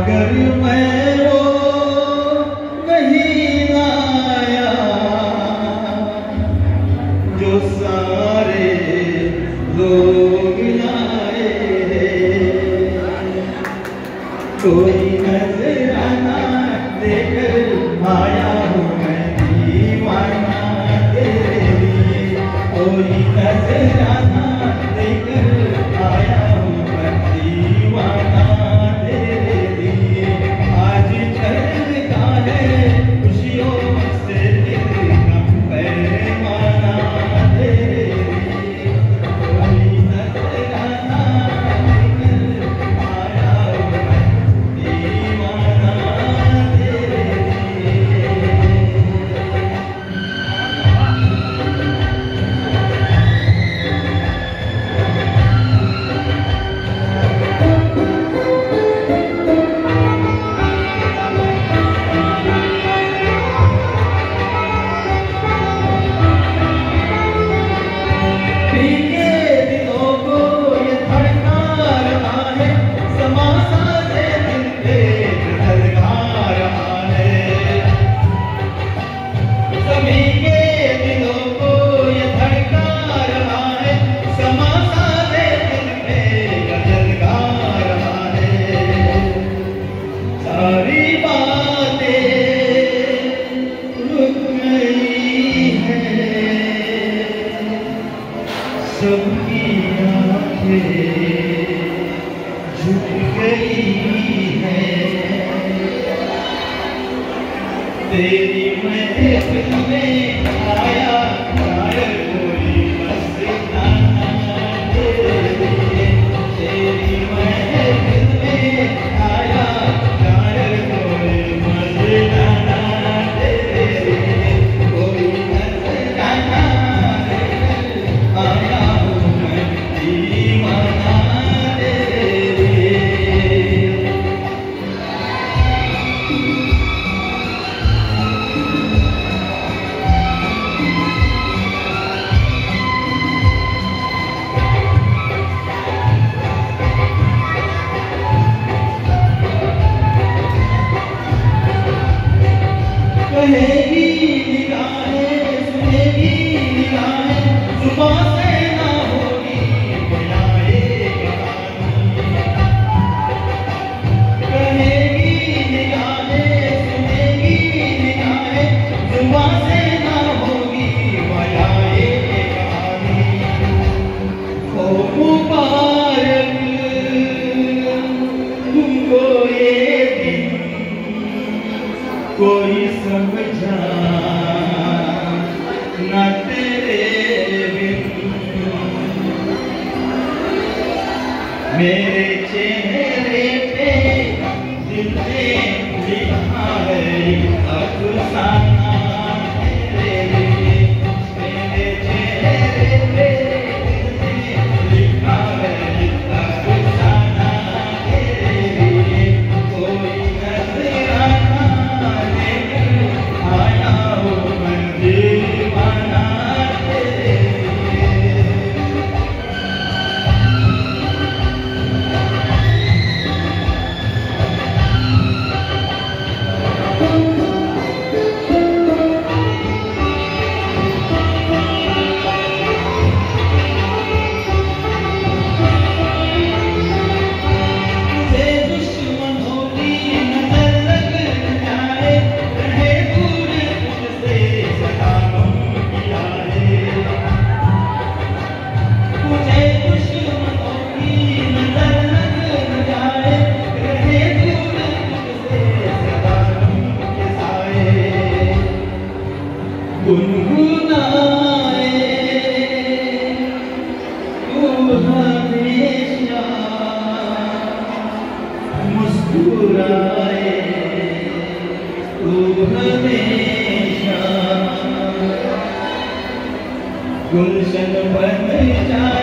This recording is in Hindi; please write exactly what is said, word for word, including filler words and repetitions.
अगर मैं वो नहीं लाया जो सारे लोग लाए, कोई नजराना देकर आया हूँ मैं दीवाना तेरे लिए, कोई नजराना देकर आया हूँ मैं दीवाना तेरे लिए। आज चलता है खुशियों से दिल का पैमाना तेरे लिए, कोई नजराना देकर आया हूँ मैं दीवाना तेरे लिए। सबकी आँखें झुक गई हैं तेरी महफिल में आया शायर कोई मस्ताना तेरे लिए, तेरी महफिल में आया शायर कोई मस्ताना तेरे लिए, कोई मस्ताना आया दीवाना तेरे लिए। कहेगी निगाहें सुनेगी निगाहें जुबां से ना होगी बुलाएगा कहेगी निगाहें सुनेगी निगाहें जुबां से ना होगी बुलाएगा ओ मुबारक तुमको ये दिन कोई समझा न तेरे बिन, मेरे चेहरे पे दिल ने लिखा है अफसाना तेरे लिए, मेरे चेहरे पे दिल ने लिखा है अफसाना तेरे लिए, कोई नजराना आया हूँ मैं दीवाना तेरे लिए। तुझे दुश्मनों की नजर लग जाए, रहे दूर तुझसे सदा गम किया है, तुझे दुश्मनों की नजर लग जाए, रहे दूर तुझसे सदा गम के साए, गुनगुनाए तू हमेशा मुस्कुराए तू हमेशा गुलशन बन जाए।